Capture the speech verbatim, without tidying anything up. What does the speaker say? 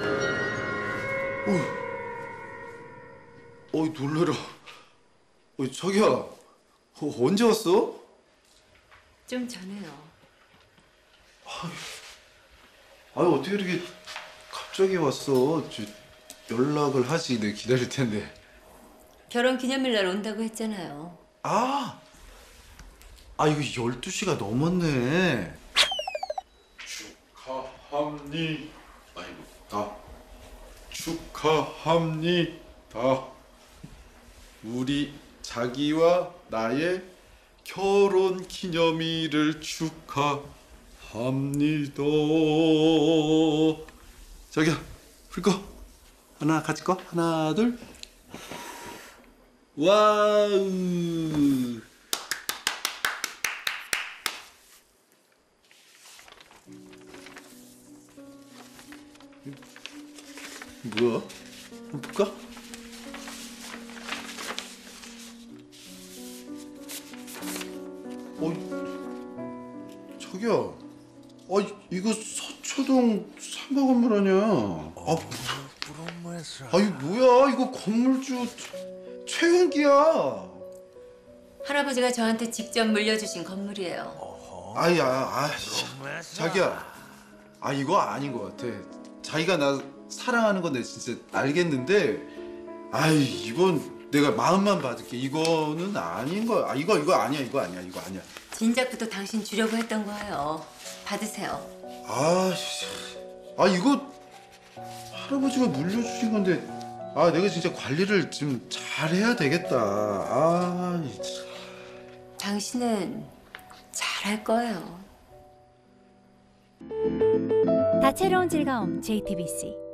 어, 어이 놀래라. 어, 자기야, 어, 언제 왔어? 좀 전에요. 아유 어떻게 이렇게 갑자기 왔어? 저, 연락을 하지. 내 기다릴 텐데. 결혼 기념일 날 온다고 했잖아요. 아, 아 이거 열두 시가 넘었네. 축하합니다. 아이고, 축하합니다. 우리 자기와 나의 결혼 기념일을 축하합니다. 자기야, 불 꺼. 하나 같이 꺼. 하나, 둘. 와우. 뭐야? 한번 볼까? 어, 자기야. 아, 이거 서초동 상가 건물 아니야? 아, 아이 뭐야? 이거 건물주 최은기야. 할아버지가 저한테 직접 물려주신 건물이에요. 아이, 아, 아, 자기야. 아, 이거 아닌 것 같아. 자기가 나 사랑하는 건 내가 진짜 알겠는데, 아이, 이건 내가 마음만 받을게. 이거는 아닌 거야. 아, 이거 이거 아니야. 이거 아니야. 이거 아니야. 진작부터 당신 주려고 했던 거예요. 받으세요. 아, 씨. 아 이거 할아버지가 물려주신 건데, 아 내가 진짜 관리를 좀 잘해야 되겠다. 아, 참. 당신은 잘할 거예요. 다채로운 즐거움 제이티비씨